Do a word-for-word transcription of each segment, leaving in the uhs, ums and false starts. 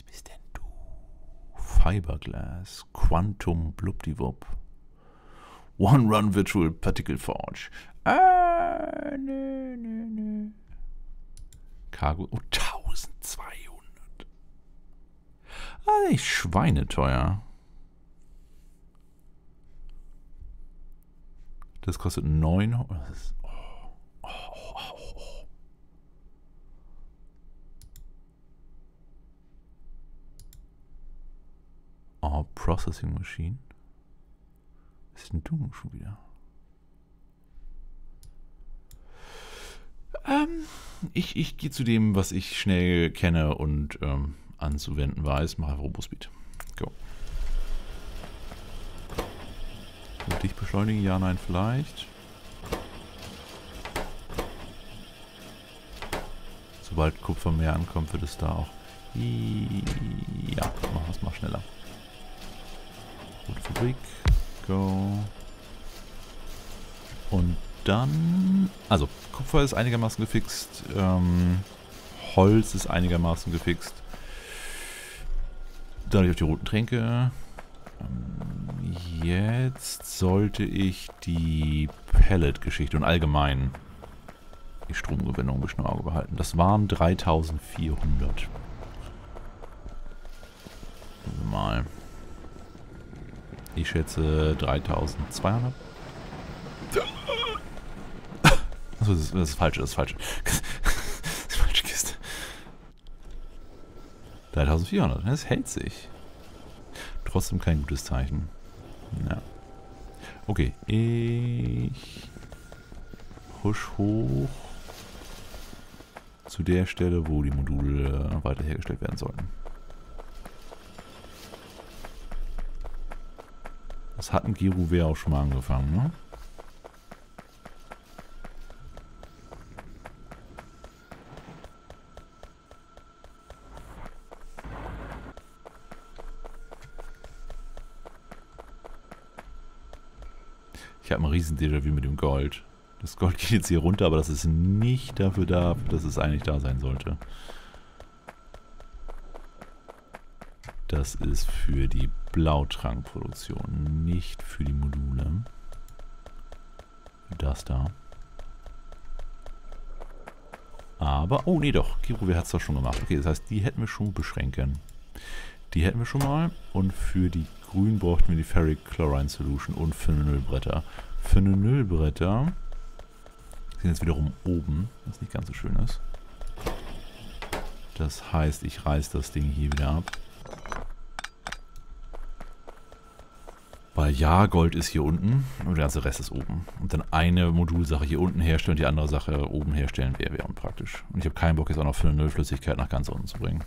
Was bist denn du? Fiberglass, Quantum Blubdiwub. One Run Virtual Particle Forge. Ah, nö, nö, nö. Cargo. Oh, eintausendzweihundert. Ah, nicht schweineteuer. Das kostet neunhundert. Das ist, oh, oh, oh, oh. Oh, Processing Machine. Was ist denn du schon wieder? Ähm, ich, ich gehe zu dem, was ich schnell kenne und ähm, anzuwenden weiß. Mache einfach Robospeed. Go. Und dich beschleunigen? Ja, nein, vielleicht. Sobald Kupfer mehr ankommt, wird es da auch. Ja, machen wir es mal schneller. Rote Fabrik. Go. Und dann. Also, Kupfer ist einigermaßen gefixt. Ähm, Holz ist einigermaßen gefixt. Dadurch auf die roten Tränke. Ähm, jetzt sollte ich die Pellet-Geschichte und allgemein die Stromgewinnung ein bisschen im Auge behalten. Das waren dreitausendvierhundert. Mal. Ich schätze dreitausendzweihundert. Achso, das ist das Falsche, das ist falsch. Das ist die falsche Kiste. dreitausendvierhundert, das hält sich. Trotzdem kein gutes Zeichen. Ja. Okay, ich husch hoch zu der Stelle, wo die Module weiter hergestellt werden sollten. Das hatten Geruwehr auch schon mal angefangen, ne? Ich habe ein riesen Déjà-vu mit dem Gold. Das Gold geht jetzt hier runter, aber das ist nicht dafür da, dass es eigentlich da sein sollte. Das ist für die Blautrankproduktion, nicht für die Module. Für das da. Aber, oh nee doch, Geruwehr hat es doch schon gemacht. Okay, das heißt, die hätten wir schon beschränken. Die hätten wir schon mal. Und für die grün bräuchten wir die Ferric Chlorine Solution und Phenolbretter. Phenolbretter sind jetzt wiederum oben, was nicht ganz so schön ist. Das heißt, ich reiße das Ding hier wieder ab. Weil ja, Gold ist hier unten und der ganze Rest ist oben. Und dann eine Modulsache hier unten herstellen und die andere Sache oben herstellen wäre wär unpraktisch. Und ich habe keinen Bock, jetzt auch noch Phenolflüssigkeit nach ganz unten zu bringen.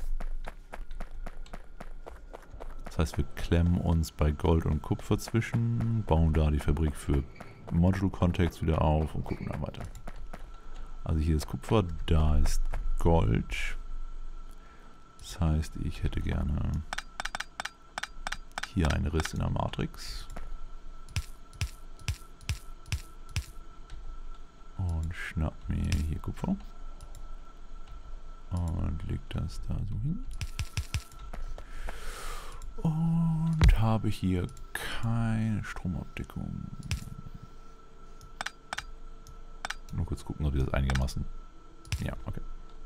Das heißt, wir klemmen uns bei Gold und Kupfer zwischen, bauen da die Fabrik für Module Contacts wieder auf und gucken dann weiter. Also hier ist Kupfer, da ist Gold. Das heißt, ich hätte gerne hier einen Riss in der Matrix. Und schnapp mir hier Kupfer. Und leg das da so hin. Und habe hier keine Stromabdeckung. Nur kurz gucken, ob wir das einigermaßen... Ja, okay.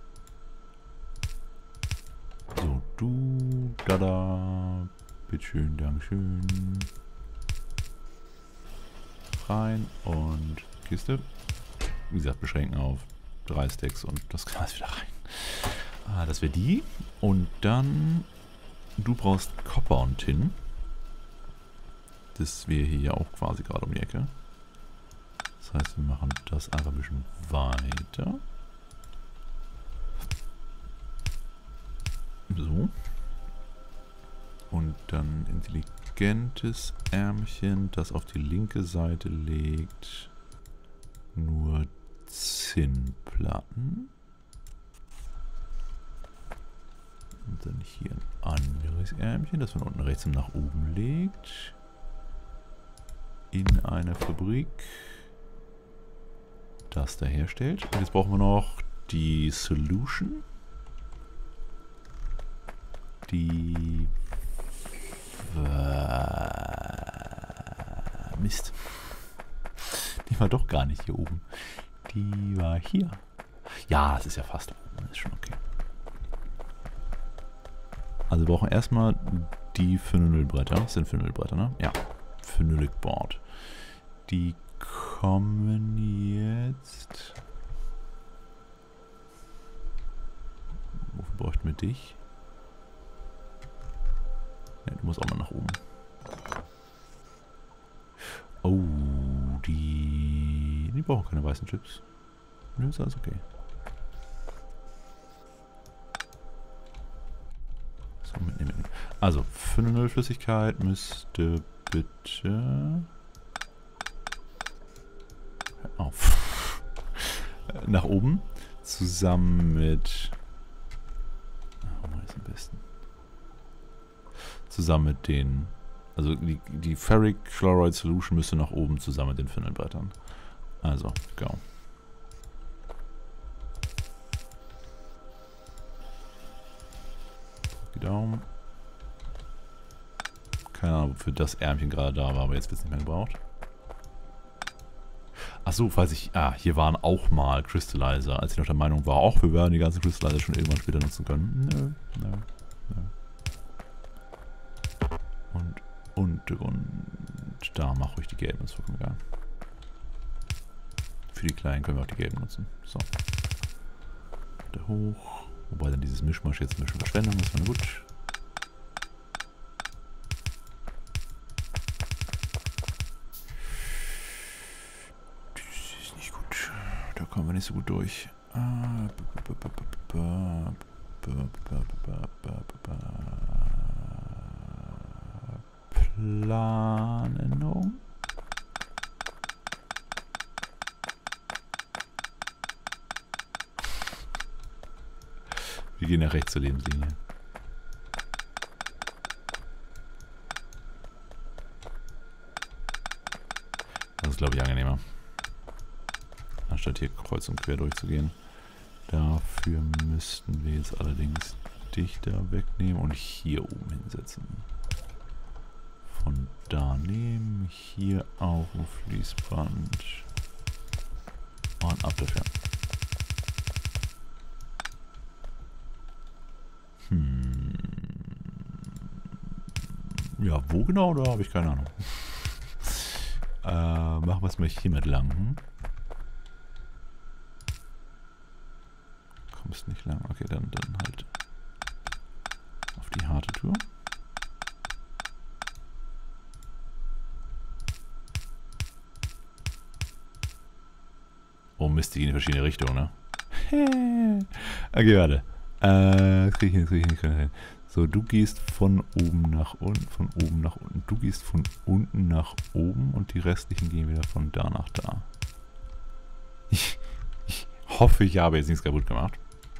So, du, da, da. Bitteschön, Dankeschön. Rein und Kiste. Wie gesagt, beschränken auf drei Stacks und das Glas wieder rein. Ah, das wäre die. Und dann... Du brauchst Copper und Tin. Das wäre hier ja auch quasi gerade um die Ecke. Das heißt, wir machen das einfach ein bisschen weiter. So. Und dann intelligentes Ärmchen, das auf die linke Seite legt. Nur Zinnplatten. Und dann hier ein anderes Ärmchen, das von unten rechts nach oben legt. In eine Fabrik. Das da herstellt. Und jetzt brauchen wir noch die Solution. Die... Äh, Mist. Die war doch gar nicht hier oben. Die war hier. Ja, es ist ja fast oben. Das ist schon okay. Also wir brauchen erstmal die Phenolbretter. Das sind Phenolbretter, ne? Ja. Phenolic Board. Die kommen jetzt... Wofür bräuchten wir dich? Ne, du musst auch mal nach oben. Oh, die... Die brauchen keine weißen Chips. Nö, ist alles okay. So, mitnehmen. Also, Phenolflüssigkeit müsste bitte... Hör auf. Nach oben. Zusammen mit... Oh, was ist am besten? Zusammen mit den... Also die, die Ferric Chloride Solution müsste nach oben zusammen mit den Phenolbrettern. Also, go. Die Daumen. Keine Ahnung, wofür das Ärmchen gerade da war, aber jetzt wird es nicht mehr gebraucht. Achso, falls ich... Ah, hier waren auch mal Crystallizer, als ich noch der Meinung war, auch wir werden die ganzen Crystallizer schon irgendwann später nutzen können. Nö, nö, nö. Und, und, und da mach ruhig die gelben, ist vollkommen egal. Für die kleinen können wir auch die gelben nutzen. So. Da hoch. Wobei dann dieses Mischmasch jetzt ein bisschen Verschwendung ist, war gut. Das ist nicht gut. Da kommen wir nicht so gut durch. Planänderung. Wir gehen nach rechts zur Lebenslinie. Das ist, glaube ich, angenehmer. Anstatt hier kreuz und quer durchzugehen. Dafür müssten wir jetzt allerdings dich da wegnehmen und hier oben hinsetzen. Von da nehmen, hier auf ein Fließband. Und ab dafür. Hm. Ja, wo genau, da habe ich keine Ahnung. äh, machen wir es mal hier mit lang. Hm? Kommst nicht lang. Okay, dann, dann halt auf die harte Tour. Oh Mist, die gehen in verschiedene Richtungen, ne? Okay, warte. Äh, das krieg ich hin, das krieg ich nicht hin. So, du gehst von oben nach unten, von oben nach unten. Du gehst von unten nach oben und die restlichen gehen wieder von da nach da. Ich, ich hoffe, ich habe jetzt nichts kaputt gemacht.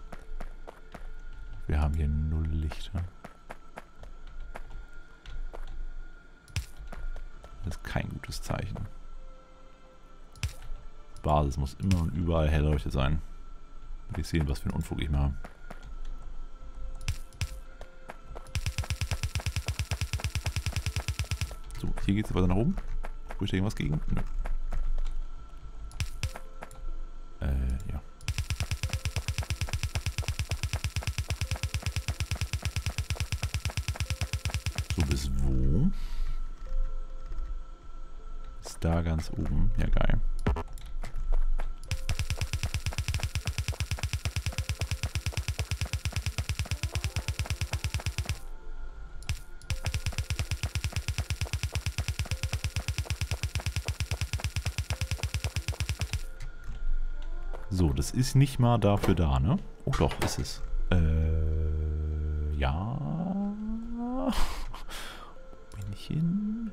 Wir haben hier null Lichter. Das ist kein gutes Zeichen. Basis muss immer und überall hell erleuchtet sein. Will ich sehen, was für einen Unfug ich mache. So, hier geht es weiter nach oben. Spricht da irgendwas gegen? Nö. Äh, ja. So, bis wo? Ist da ganz oben. Ja, geil. So, das ist nicht mal dafür da, ne? Oh doch, ist es. Äh, ja. Bin ich hin?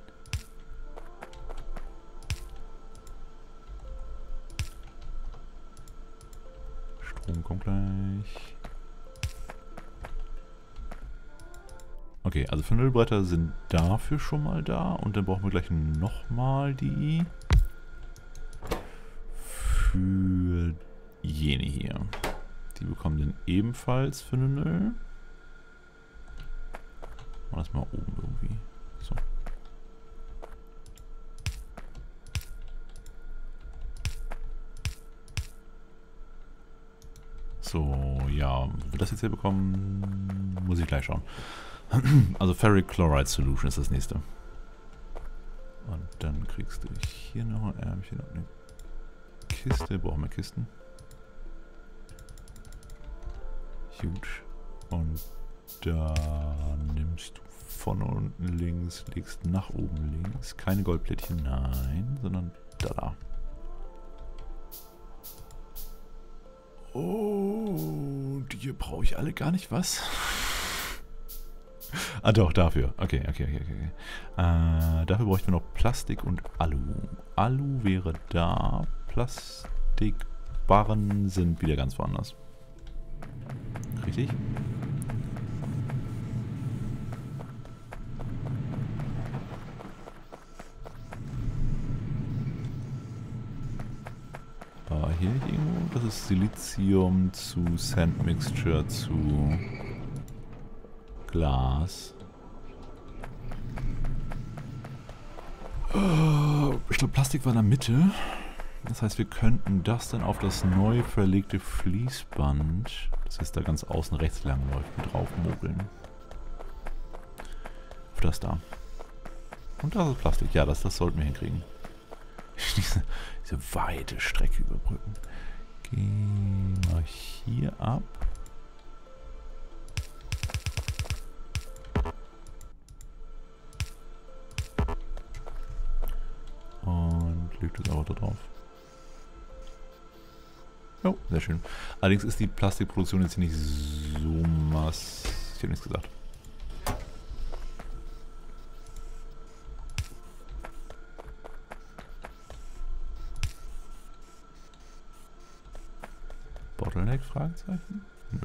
Strom kommt gleich. Okay, also Phenolbretter sind dafür schon mal da. Und dann brauchen wir gleich nochmal die für jene hier. Die bekommen dann ebenfalls Phenol. das mal oben irgendwie. So. So, ja. Wie wir das jetzt hier bekommen, muss ich gleich schauen. Also Ferric Chloride Solution ist das nächste. Und dann kriegst du hier noch ein Ärmchen und eine Kiste. Brauchen wir Kisten. Huge. Und da nimmst du von unten links, legst nach oben links. Keine Goldplättchen, nein, sondern da, da. Oh, die brauche ich alle gar nicht, was? Ah doch, dafür. Okay, okay, okay, okay. Äh, dafür bräuchten wir noch Plastik und Alu. Alu wäre da. Plastikbarren sind wieder ganz woanders. Richtig? Aber hier nicht irgendwo. Das ist Silizium zu Sand Mixture zu Glas. Ich glaube, Plastik war in der Mitte. Das heißt, wir könnten das dann auf das neu verlegte Fließband, das jetzt da ganz außen rechts lang läuft, mit drauf mogeln. Auf das da. Und das ist Plastik. Ja, das, das sollten wir hinkriegen. diese, diese weite Strecke überbrücken. Gehen wir hier ab. Und legt das Auto drauf. Oh, sehr schön. Allerdings ist die Plastikproduktion jetzt hier nicht so massiv. Ich habe nichts gesagt. Bottleneck? Fragezeichen? Nö.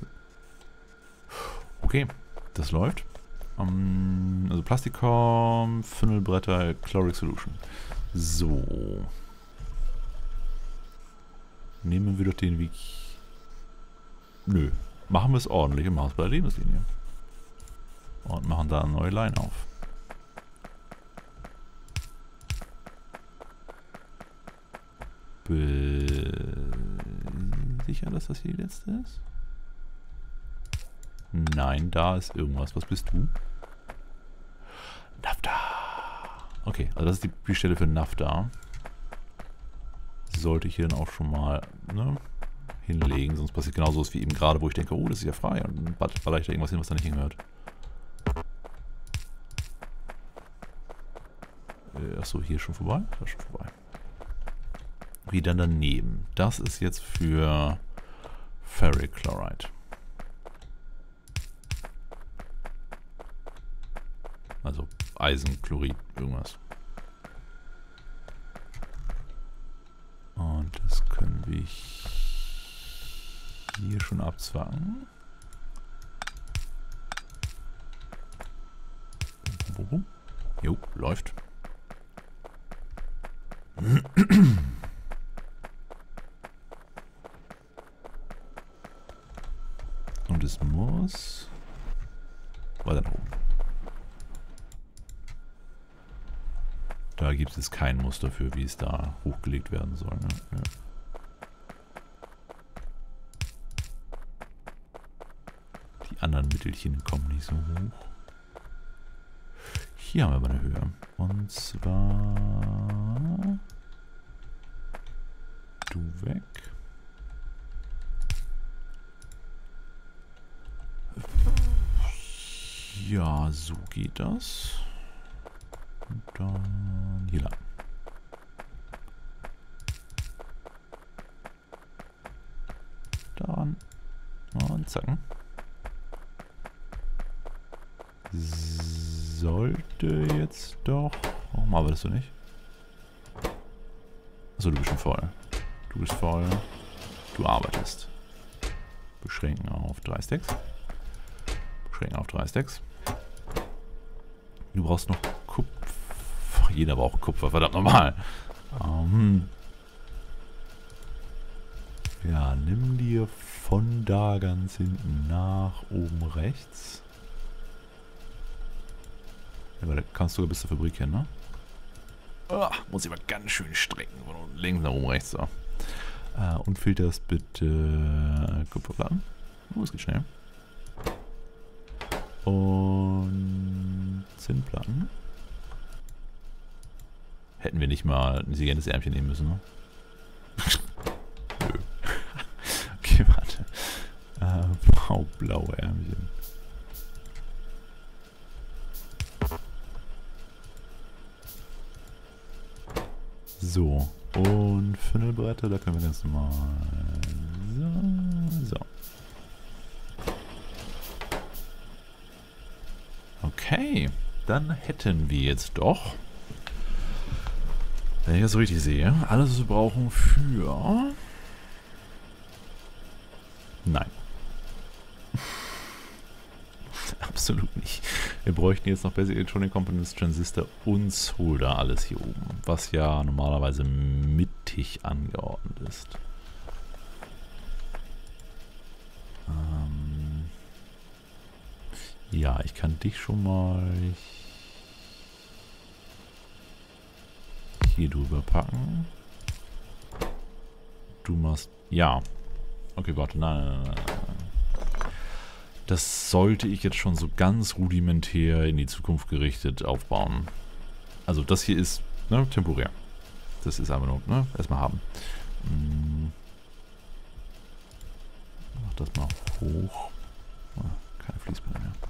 Okay, das läuft. Um, also Plastikom, Funnelbretter, Chloric Solution. So. Nehmen wir doch den Weg. Nö. Machen wir es ordentlich und machen es bei der Lebenslinie. Und machen da eine neue Line auf. Be sicher, dass das hier die letzte ist? Nein, da ist irgendwas. Was bist du? Nafta. Okay, also das ist die, die Stelle für Nafta. Sollte ich hier dann auch schon mal ne, hinlegen, sonst passiert genauso wie eben gerade, wo ich denke, oh, das ist ja frei und dann baller ich da irgendwas hin, was da nicht hingehört. Äh, achso, hier ist schon vorbei? Das ist schon vorbei. Wie dann daneben. Das ist jetzt für Ferric Chloride. Also Eisenchlorid, irgendwas. Und das können wir hier schon abzwacken. Jo, läuft. Und es muss weiter nach oben. Da gibt es kein Muster für, wie es da hochgelegt werden soll. Ne? Ja. Die anderen Mittelchen kommen nicht so hoch. Hier haben wir aber eine Höhe. Und zwar... Du weg. Ja, so geht das. Und dann hier lang. Dann und zacken. Sollte jetzt doch... Warum arbeitest du nicht? Achso, du bist schon voll. Du bist voll. Du arbeitest. Beschränken auf drei Stacks. Beschränken auf drei Stacks. Du brauchst noch Kupfer. Jeder braucht Kupfer, verdammt normal. Um, ja, nimm dir von da ganz hinten nach oben rechts. Ja, weil da kannst du bis zur Fabrik hin, ne? Oh, muss ich aber ganz schön strecken. Von unten links nach oben rechts, so. Äh, und filterst bitte Kupferplatten. Oh, es geht schnell. Und Zinnplatten. Hätten wir nicht mal ein intelligentes Ärmchen nehmen müssen, ne? Nö. Okay, warte. Äh, blaue Ärmchen. So. Und Funnelbretter, da können wir ganz normal. So. So. Okay. Dann hätten wir jetzt doch, wenn ich das so richtig sehe, alles, was wir brauchen für... Nein. Absolut nicht. Wir bräuchten jetzt noch Basic Electronic Components, Transistor und Solder, alles hier oben. Was ja normalerweise mittig angeordnet ist. Ähm ja, ich kann dich schon mal hier drüber packen. Du machst... Ja. Okay, warte. Nein, nein, nein, nein. Das sollte ich jetzt schon so ganz rudimentär in die Zukunft gerichtet aufbauen. Also das hier ist, ne, temporär. Das ist einfach nur, ne, erstmal haben. Hm. Mach das mal hoch. Ah, keine Fließbänder mehr.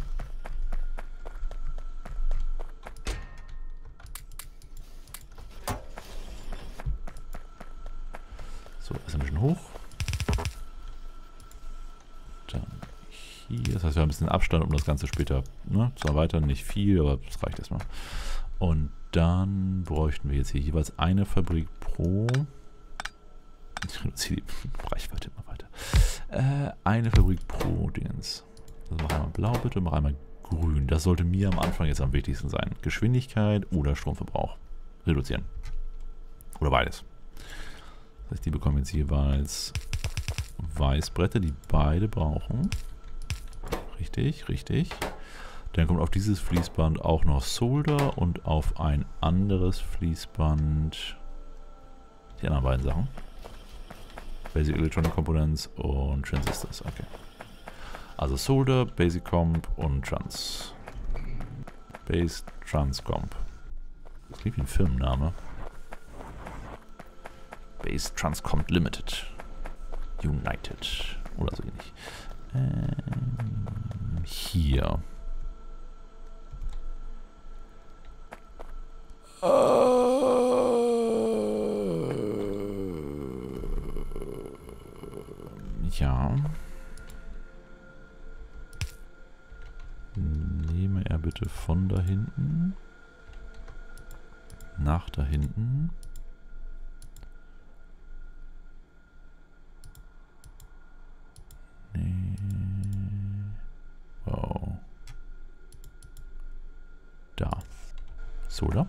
So, ist ein bisschen hoch. Dann hier. Das heißt, wir haben ein bisschen Abstand, um das Ganze später, ne, zu erweitern. Nicht viel, aber das reicht erstmal. Und dann bräuchten wir jetzt hier jeweils eine Fabrik pro. Ich reduziere die Reichweite immer weiter. Äh, eine Fabrik pro Dingens. Also mach einmal blau bitte, mach einmal grün. Das sollte mir am Anfang jetzt am wichtigsten sein. Geschwindigkeit oder Stromverbrauch. Reduzieren. Oder beides. Das heißt, die bekommen jetzt jeweils Weißbretter, die beide brauchen. Richtig, richtig. Dann kommt auf dieses Fließband auch noch Solder und auf ein anderes Fließband die anderen beiden Sachen. Basic Electronic Components und Transistors. Okay. Also Solder, Basic Comp und Trans. Base Trans Comp. Das klingt wie ein Firmenname. Base Trans Comp Limited. United. Oder so ähnlich. Ähm, hier. Ja. Nehme er bitte von da hinten nach da hinten. Nee. Wow. Da. So, da.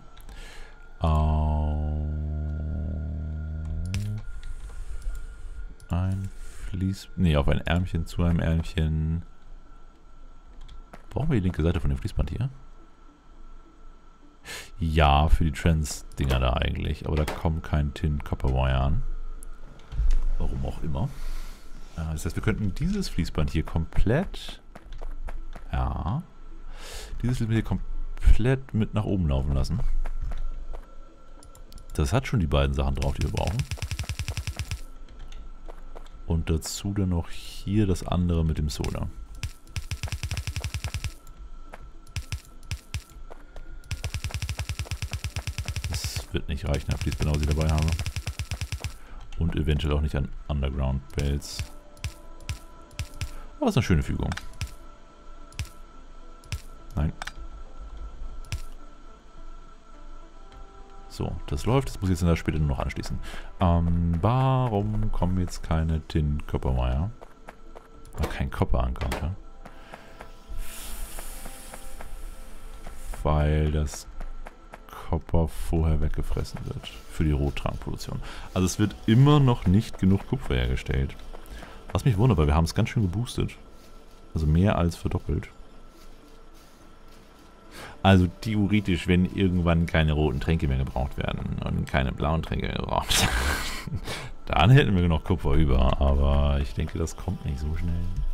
Auf ein Fließ... Nee, auf ein Ärmchen zu einem Ärmchen. Brauchen wir die linke Seite von dem Fließband hier? Ja, für die Trans-Dinger da eigentlich. Aber da kommt kein Tin-Copper-Wire an. Warum auch immer. Das heißt, wir könnten dieses Fließband hier komplett... Ja. Dieses Fließband hier komplett mit nach oben laufen lassen. Das hat schon die beiden Sachen drauf, die wir brauchen. Und dazu dann noch hier das andere mit dem Soda. Das wird nicht reichen, an Fließbänder, was ich dabei habe. Und eventuell auch nicht an Underground Belts. Aber das ist eine schöne Fügung. Nein. So, das läuft. Das muss ich jetzt in der später nur noch anschließen. Ähm, warum kommen jetzt keine Tin Copper Wire? Weil kein Copper ankommt, ja? Weil das Copper vorher weggefressen wird. Für die Rottrankproduktion. Also es wird immer noch nicht genug Kupfer hergestellt. Was mich wundert, weil wir haben es ganz schön geboostet. Also mehr als verdoppelt. Also theoretisch, wenn irgendwann keine roten Tränke mehr gebraucht werden und keine blauen Tränke mehr gebraucht werden, dann hätten wir noch Kupfer über. Aber ich denke, das kommt nicht so schnell.